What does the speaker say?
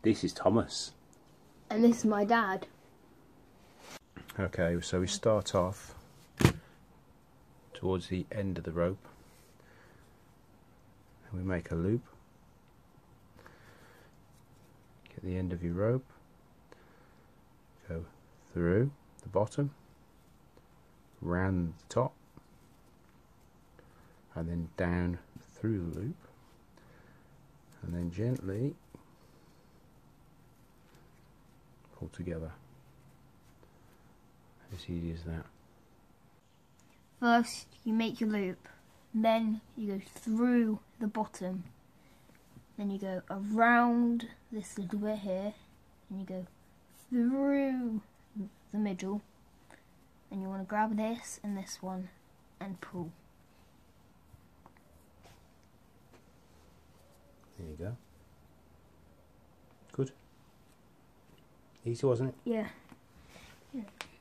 This is Thomas. And this is my dad. Okay, so we start off towards the end of the rope and we make a loop. Get the end of your rope, go through the bottom, round the top, and then down through the loop, and then gently pull together. As easy as that. First you make your loop, then you go through the bottom, then you go around this little bit here, and you go through the middle, and you want to grab this and this one and pull. There you go. Good. Easy, wasn't it? Yeah.